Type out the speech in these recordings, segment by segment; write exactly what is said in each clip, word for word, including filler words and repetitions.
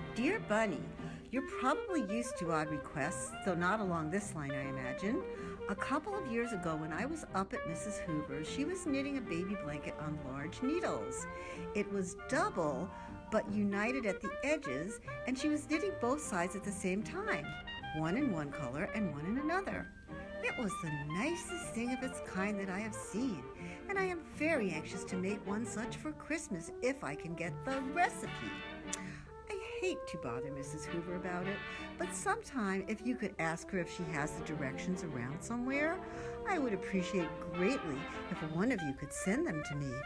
Dear Bunny, you're probably used to odd requests, though not along this line, I imagine. A couple of years ago, when I was up at Missus Hoover's, she was knitting a baby blanket on large needles. It was double, but united at the edges, and she was knitting both sides at the same time, one in one color and one in another. It was the nicest thing of its kind that I have seen, and I am very anxious to make one such for Christmas if I can get the recipe. I hate to bother Missus Hoover about it, but sometime if you could ask her if she has the directions around somewhere, I would appreciate greatly if one of you could send them to me.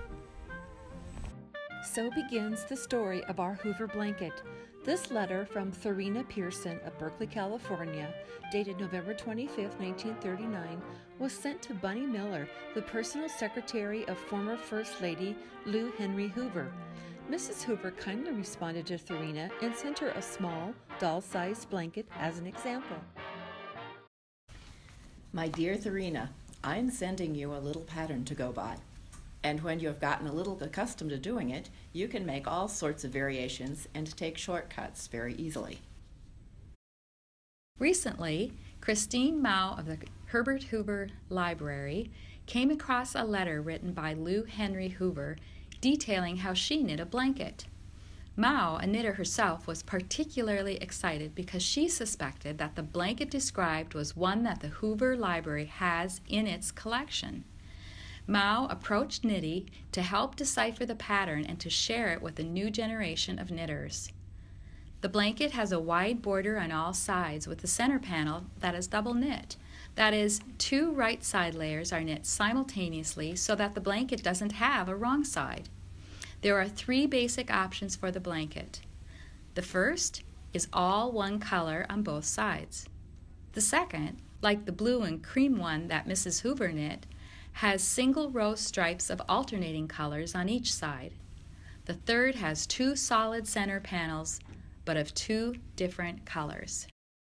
So begins the story of our Hoover blanket. This letter from Tharina Pearson of Berkeley, California, dated November twenty-fifth, nineteen thirty-nine, was sent to Bunny Miller, the personal secretary of former First Lady Lou Henry Hoover. Missus Hoover kindly responded to Tharina and sent her a small, doll-sized blanket as an example. My dear Tharina, I'm sending you a little pattern to go by. And when you have gotten a little accustomed to doing it, you can make all sorts of variations and take shortcuts very easily. Recently, Christine Mao of the Herbert Hoover Library came across a letter written by Lou Henry Hoover detailing how she knit a blanket. Mao, a knitter herself, was particularly excited because she suspected that the blanket described was one that the Hoover Library has in its collection. Mao approached Knitty to help decipher the pattern and to share it with a new generation of knitters. The blanket has a wide border on all sides with the center panel that is double knit. That is, two right side layers are knit simultaneously so that the blanket doesn't have a wrong side. There are three basic options for the blanket. The first is all one color on both sides. The second, like the blue and cream one that Missus Hoover knit, has single row stripes of alternating colors on each side. The third has two solid center panels, but of two different colors.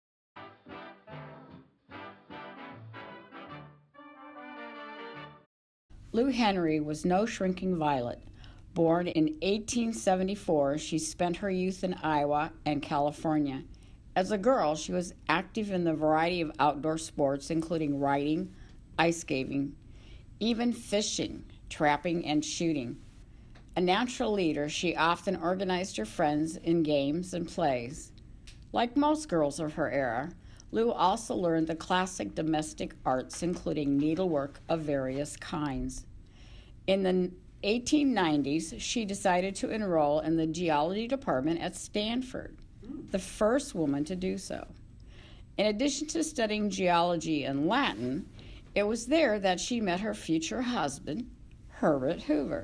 Lou Henry was no shrinking violet. Born in eighteen seventy-four, she spent her youth in Iowa and California. As a girl, she was active in the variety of outdoor sports, including riding, ice skating, even fishing, trapping, and shooting. A natural leader, she often organized her friends in games and plays. Like most girls of her era, Lou also learned the classic domestic arts, including needlework of various kinds. In the eighteen nineties, she decided to enroll in the geology department at Stanford, the first woman to do so. In addition to studying geology and Latin, it was there that she met her future husband, Herbert Hoover.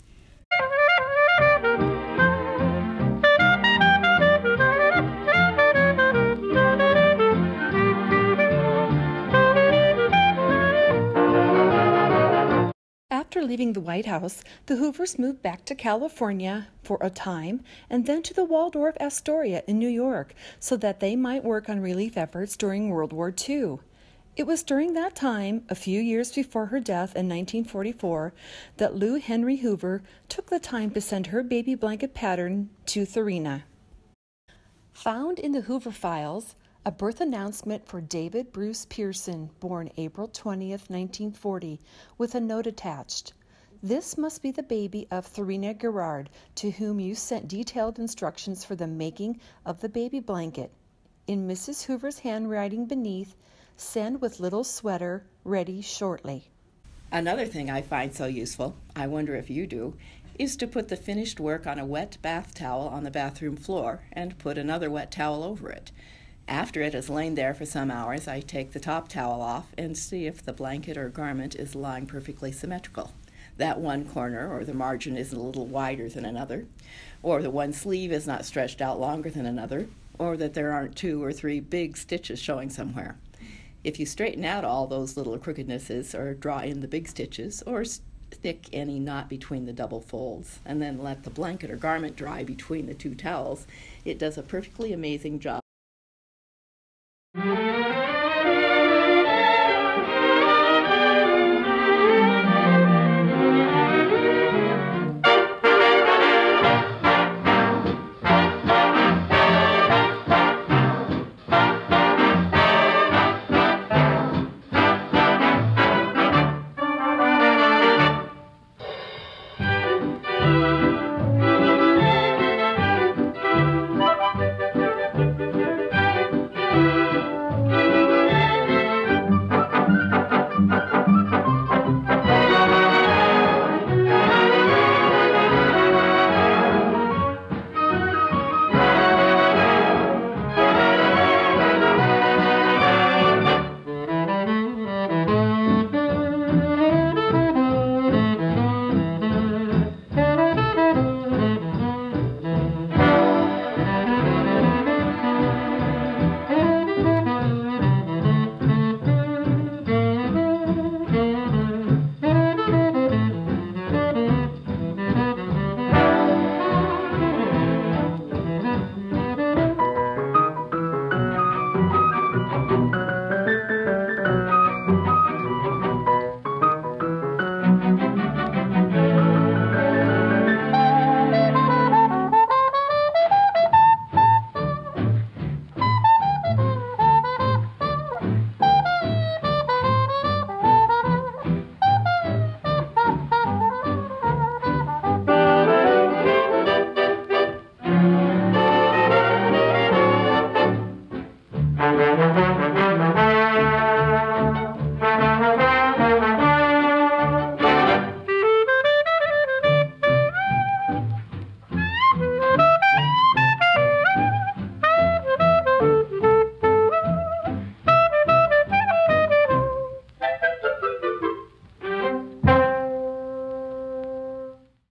After leaving the White House, the Hoovers moved back to California for a time and then to the Waldorf Astoria in New York so that they might work on relief efforts during World War Two. It was during that time, a few years before her death in nineteen forty-four, that Lou Henry Hoover took the time to send her baby blanket pattern to Tharina. Found in the Hoover files, a birth announcement for David Bruce Pearson, born April twentieth, nineteen forty, with a note attached. This must be the baby of Tharina Gerard, to whom you sent detailed instructions for the making of the baby blanket. In Missus Hoover's handwriting beneath, send with little sweater, ready shortly. Another thing I find so useful, I wonder if you do, is to put the finished work on a wet bath towel on the bathroom floor and put another wet towel over it. After it has lain there for some hours, I take the top towel off and see if the blanket or garment is lying perfectly symmetrical. That one corner or the margin isn't a little wider than another, or the one sleeve is not stretched out longer than another, or that there aren't two or three big stitches showing somewhere. If you straighten out all those little crookednesses or draw in the big stitches or stick any knot between the double folds and then let the blanket or garment dry between the two towels, it does a perfectly amazing job